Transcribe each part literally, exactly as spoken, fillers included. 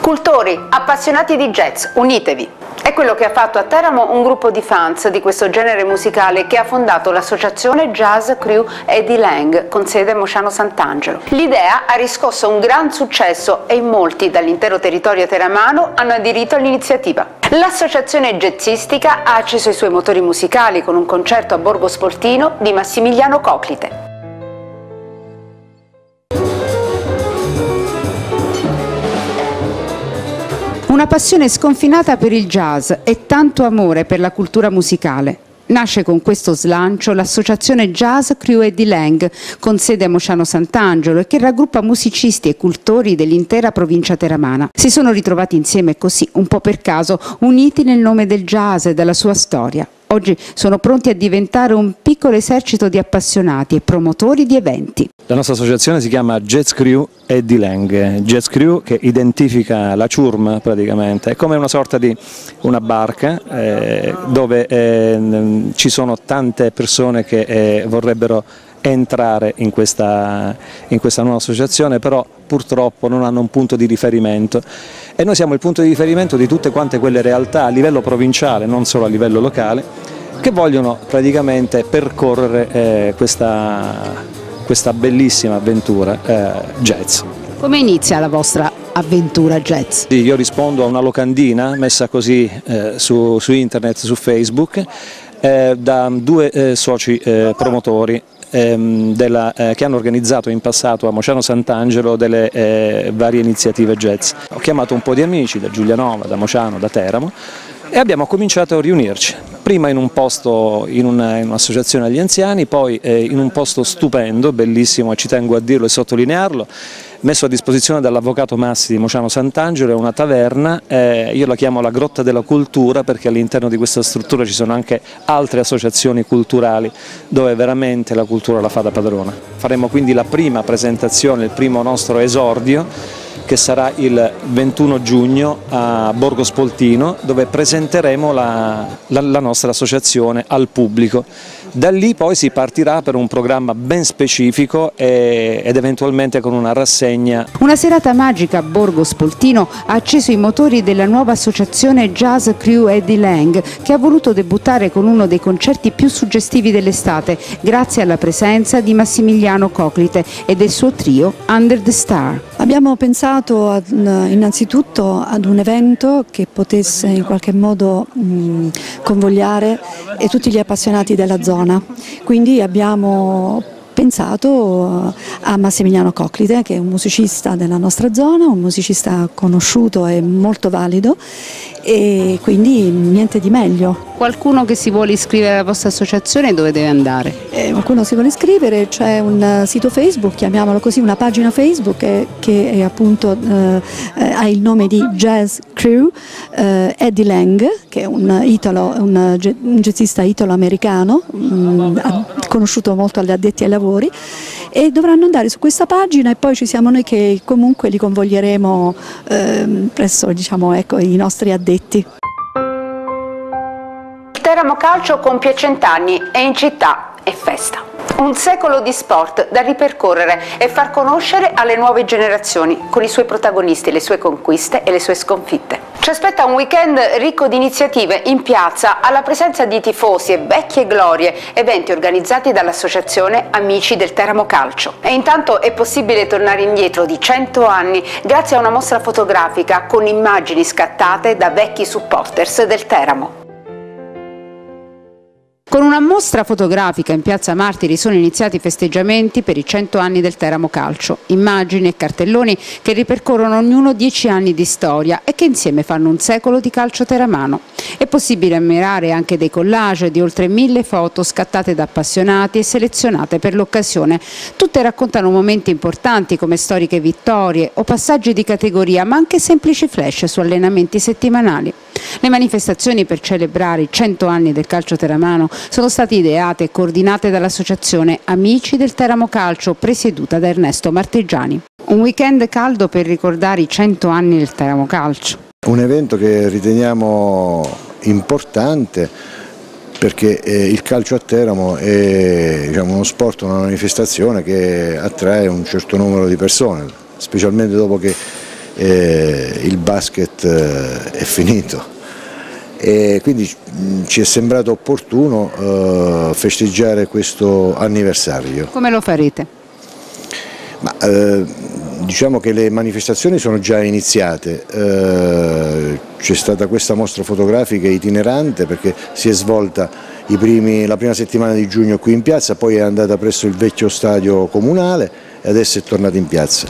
Cultori, appassionati di jazz, unitevi! È quello che ha fatto a Teramo un gruppo di fans di questo genere musicale che ha fondato l'associazione Jazz Crew Eddie Lang con sede a Mociano Sant'Angelo. L'idea ha riscosso un gran successo e in molti dall'intero territorio teramano hanno aderito all'iniziativa. L'associazione jazzistica ha acceso i suoi motori musicali con un concerto a Borgo Spoltino di Massimiliano Coclite. Una passione sconfinata per il jazz e tanto amore per la cultura musicale. Nasce con questo slancio l'associazione Jazz Crew Eddie Lang, con sede a Mociano Sant'Angelo e che raggruppa musicisti e cultori dell'intera provincia teramana. Si sono ritrovati insieme così, un po' per caso, uniti nel nome del jazz e della sua storia. Oggi sono pronti a diventare un piccolo esercito di appassionati e promotori di eventi. La nostra associazione si chiama Jazz Crew Eddie Lang, Jazz Crew che identifica la ciurma praticamente, è come una sorta di una barca eh, dove eh, ci sono tante persone che eh, vorrebbero entrare in questa, in questa nuova associazione, però purtroppo non hanno un punto di riferimento e noi siamo il punto di riferimento di tutte quante quelle realtà a livello provinciale, non solo a livello locale, che vogliono praticamente percorrere eh, questa, questa bellissima avventura eh, jazz. Come inizia la vostra avventura jazz? Io rispondo a una locandina messa così eh, su, su internet, su Facebook, eh, da due eh, soci eh, promotori Della, eh, che hanno organizzato in passato a Mociano Sant'Angelo delle eh, varie iniziative jazz. Ho chiamato un po' di amici da Giulianova, da Mociano, da Teramo e abbiamo cominciato a riunirci, prima in un posto, in un'associazione agli anziani, poi eh, in un posto stupendo, bellissimo, e ci tengo a dirlo e sottolinearlo, messo a disposizione dall'avvocato Massi di Mociano Sant'Angelo, è una taverna, eh, io la chiamo la Grotta della Cultura perché all'interno di questa struttura ci sono anche altre associazioni culturali dove veramente la cultura la fa da padrona. Faremo quindi la prima presentazione, il primo nostro esordio, che sarà il ventuno giugno a Borgo Spoltino, dove presenteremo la, la, la nostra associazione al pubblico. Da lì poi si partirà per un programma ben specifico e, ed eventualmente con una rassegna. Una serata magica a Borgo Spoltino ha acceso i motori della nuova associazione Jazz Crew Eddie Lang, che ha voluto debuttare con uno dei concerti più suggestivi dell'estate, grazie alla presenza di Massimiliano Coclite e del suo trio Under the Star. Abbiamo pensato ad, innanzitutto ad un evento che potesse in qualche modo mh, convogliare e tutti gli appassionati della zona. Quindi abbiamo pensato a Massimiliano Coclite, che è un musicista della nostra zona, un musicista conosciuto e molto valido, e quindi niente di meglio. Qualcuno che si vuole iscrivere alla vostra associazione dove deve andare? Eh, qualcuno si vuole iscrivere, c'è un sito Facebook, chiamiamolo così, una pagina Facebook che, che è appunto eh, ha il nome di Jazz Crew eh, Eddie Lang, che è un, italo, un, un jazzista italo-americano, conosciuto molto agli addetti ai lavori, e dovranno andare su questa pagina e poi ci siamo noi che comunque li convoglieremo eh, presso, diciamo, ecco, i nostri addetti. Teramo Calcio compie cent'anni e in città è festa. Un secolo di sport da ripercorrere e far conoscere alle nuove generazioni, con i suoi protagonisti, le sue conquiste e le sue sconfitte. Ci aspetta un weekend ricco di iniziative in piazza, alla presenza di tifosi e vecchie glorie, eventi organizzati dall'associazione Amici del Teramo Calcio. E intanto è possibile tornare indietro di cento anni grazie a una mostra fotografica con immagini scattate da vecchi supporters del Teramo. Con una mostra fotografica in Piazza Martiri sono iniziati i festeggiamenti per i cento anni del Teramo Calcio. Immagini e cartelloni che ripercorrono ognuno dieci anni di storia e che insieme fanno un secolo di calcio teramano. È possibile ammirare anche dei collage di oltre mille foto scattate da appassionati e selezionate per l'occasione. Tutte raccontano momenti importanti come storiche vittorie o passaggi di categoria, ma anche semplici flash su allenamenti settimanali. Le manifestazioni per celebrare i cento anni del calcio teramano sono state ideate e coordinate dall'associazione Amici del Teramo Calcio, presieduta da Ernesto Marteggiani. Un weekend caldo per ricordare i cento anni del Teramo Calcio. Un evento che riteniamo importante perché eh, il calcio a Teramo è, diciamo, uno sport, una manifestazione che attrae un certo numero di persone, specialmente dopo che eh, il basket eh, è finito. E quindi ci è sembrato opportuno eh, festeggiare questo anniversario. Come lo farete? Ma, eh, diciamo che le manifestazioni sono già iniziate, eh, c'è stata questa mostra fotografica itinerante perché si è svolta i primi, la prima settimana di giugno qui in piazza, poi è andata presso il vecchio stadio comunale e adesso è tornata in piazza.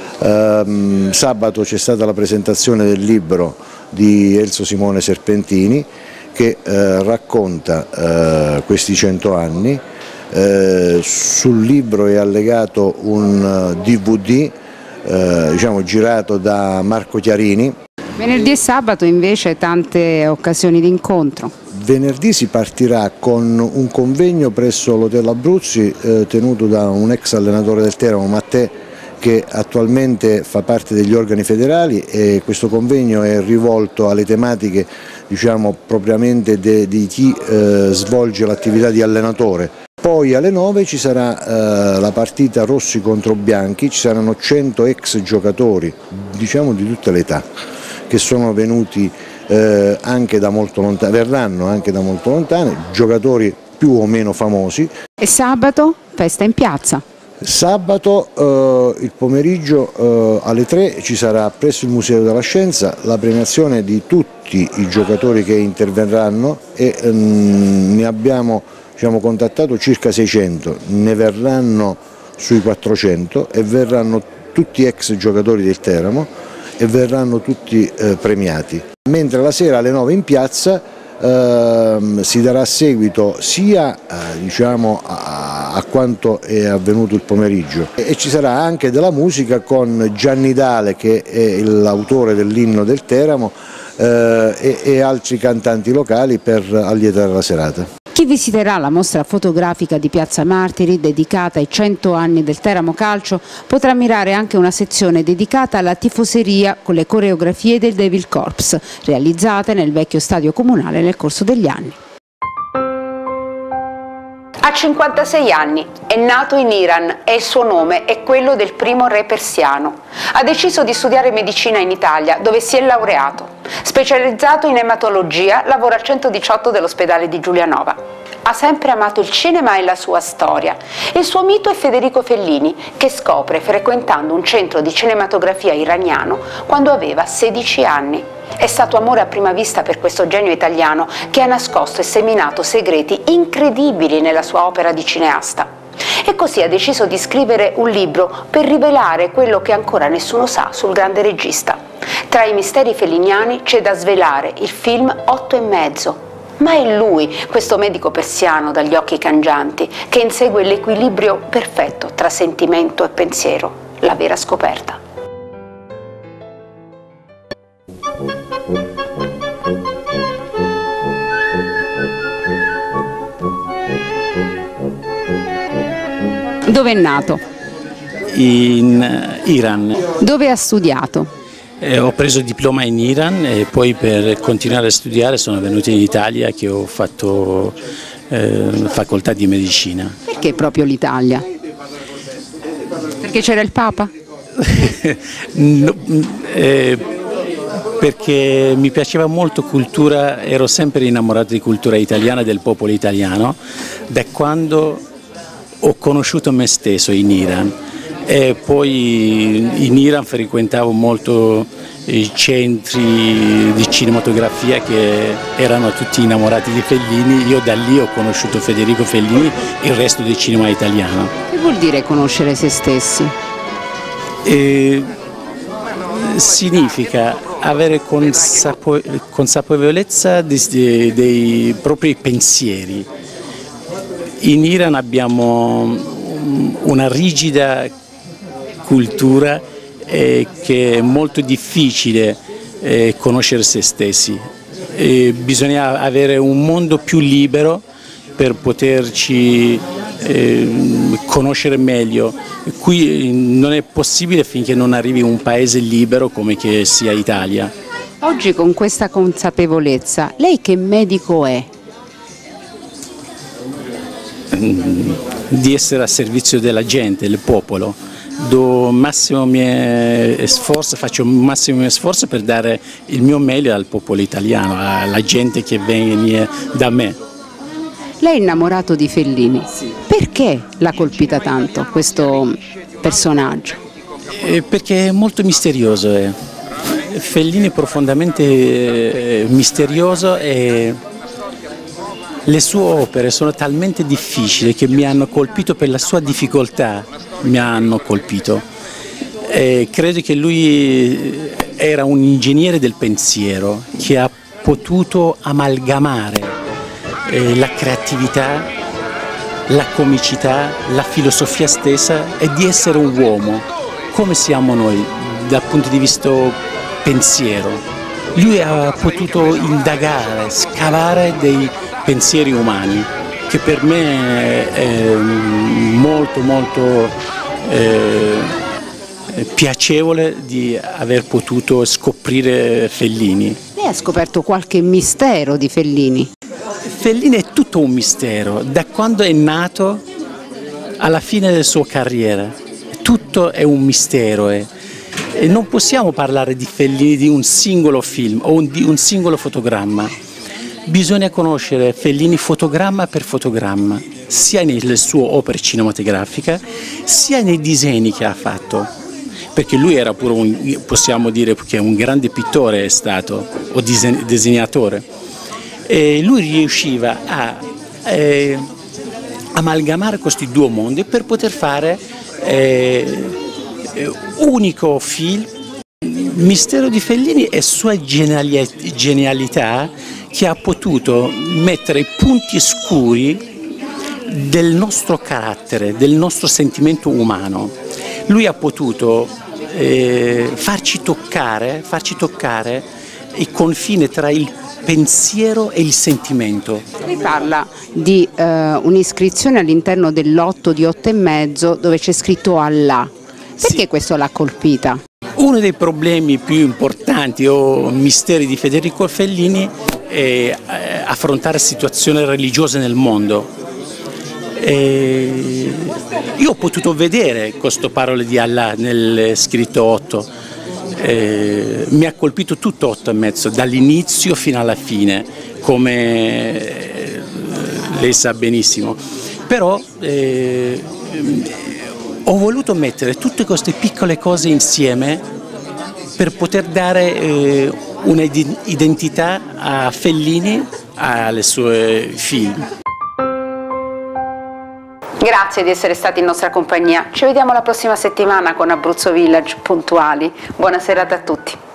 Eh, sabato c'è stata la presentazione del libro di Elzo Simone Serpentini che eh, racconta eh, questi cento anni. Eh, sul libro è allegato un D V D eh, diciamo, girato da Marco Chiarini. Venerdì e sabato invece tante occasioni di incontro. Venerdì si partirà con un convegno presso l'Hotel Abruzzi eh, tenuto da un ex allenatore del Teramo, Mattè, che attualmente fa parte degli organi federali, e questo convegno è rivolto alle tematiche, diciamo, propriamente de, di chi eh, svolge l'attività di allenatore. Poi alle nove ci sarà eh, la partita Rossi contro Bianchi, ci saranno cento ex giocatori, diciamo di tutte le età, che sono venuti eh, anche da molto lontano, verranno anche da molto lontano, giocatori più o meno famosi. E sabato festa in piazza. Sabato eh, il pomeriggio eh, alle tre ci sarà presso il Museo della Scienza la premiazione di tutti i giocatori che interverranno e ehm, ne abbiamo, diciamo, contattato circa seicento, ne verranno sui quattrocento e verranno tutti ex giocatori del Teramo e verranno tutti eh, premiati. Mentre la sera alle nove in piazza Uh, si darà seguito sia uh, diciamo, a, a quanto è avvenuto il pomeriggio e, e ci sarà anche della musica con Gianni Dale, che è l'autore dell'inno del Teramo, uh, e, e altri cantanti locali per allietare la serata. Chi visiterà la mostra fotografica di Piazza Martiri dedicata ai cento anni del Teramo Calcio potrà ammirare anche una sezione dedicata alla tifoseria con le coreografie del Devil Corps realizzate nel vecchio stadio comunale nel corso degli anni. Ha cinquantasei anni, è nato in Iran e il suo nome è quello del primo re persiano. Ha deciso di studiare medicina in Italia, dove si è laureato. Specializzato in ematologia, lavora al centodiciotto dell'ospedale di Giulianova. Ha sempre amato il cinema e la sua storia. Il suo mito è Federico Fellini, che scopre frequentando un centro di cinematografia iraniano quando aveva sedici anni. È stato amore a prima vista per questo genio italiano che ha nascosto e seminato segreti incredibili nella sua opera di cineasta. E così ha deciso di scrivere un libro per rivelare quello che ancora nessuno sa sul grande regista. Tra i misteri felliniani c'è da svelare il film Otto e mezzo. Ma è lui, questo medico persiano dagli occhi cangianti, che insegue l'equilibrio perfetto tra sentimento e pensiero, la vera scoperta. Dove è nato? In Iran. Dove ha studiato? Eh, ho preso il diploma in Iran e poi per continuare a studiare sono venuto in Italia, che ho fatto eh, facoltà di medicina. Perché proprio l'Italia? Perché c'era il Papa? no, eh, perché mi piaceva molto cultura, ero sempre innamorato di cultura italiana, del popolo italiano, da quando ho conosciuto me stesso in Iran. E poi in Iran frequentavo molto i centri di cinematografia che erano tutti innamorati di Fellini. Io da lì ho conosciuto Federico Fellini e il resto del cinema italiano. Che vuol dire conoscere se stessi? E significa avere consapo consapevolezza dei, dei propri pensieri. In Iran abbiamo una rigida cultura eh, che è molto difficile eh, conoscere se stessi. E bisogna avere un mondo più libero per poterci eh, conoscere meglio. Qui non è possibile finché non arrivi un paese libero come che sia Italia. Oggi con questa consapevolezza, lei che medico è? Di essere a servizio della gente, del popolo, do massimo mio sforzo, faccio il massimo mio sforzo per dare il mio meglio al popolo italiano, alla gente che viene da me. Lei è innamorato di Fellini, sì. Perché l'ha colpita tanto questo personaggio? Eh, perché è molto misterioso, eh. Fellini è profondamente eh, misterioso e le sue opere sono talmente difficili che mi hanno colpito per la sua difficoltà, mi hanno colpito. E credo che lui era un ingegnere del pensiero che ha potuto amalgamare eh, la creatività, la comicità, la filosofia stessa e di essere un uomo, come siamo noi dal punto di vista pensiero. Lui ha potuto indagare, scavare dei pensieri umani, che per me è molto molto eh, piacevole di aver potuto scoprire Fellini. Lei ha scoperto qualche mistero di Fellini? Fellini è tutto un mistero, da quando è nato alla fine della sua carriera, tutto è un mistero. Eh. E non possiamo parlare di Fellini di un singolo film o di un singolo fotogramma. Bisogna conoscere Fellini fotogramma per fotogramma, sia nelle sue opere cinematografiche, sia nei disegni che ha fatto. Perché lui era pure un, possiamo dire che un grande pittore è stato, o disegnatore. E lui riusciva a eh, amalgamare questi due mondi per poter fare eh, unico film. Il mistero di Fellini è sua genialità, che ha potuto mettere i punti scuri del nostro carattere, del nostro sentimento umano. Lui ha potuto eh, farci toccare, farci toccare il confine tra il pensiero e il sentimento. Lei parla di eh, un'iscrizione all'interno del lotto di otto e mezzo dove c'è scritto Allah. Perché sì. Questo l'ha colpita? Uno dei problemi più importanti o misteri di Federico Fellini è affrontare situazioni religiose nel mondo. E io ho potuto vedere queste parole di Allah nel scritto otto, e mi ha colpito tutto otto e mezzo, dall'inizio fino alla fine, come lei sa benissimo. Però eh, ho voluto mettere tutte queste piccole cose insieme per poter dare eh, un'identità a Fellini, alle sue film. Grazie di essere stati in nostra compagnia. Ci vediamo la prossima settimana con Abruzzo Village puntuali. Buona serata a tutti.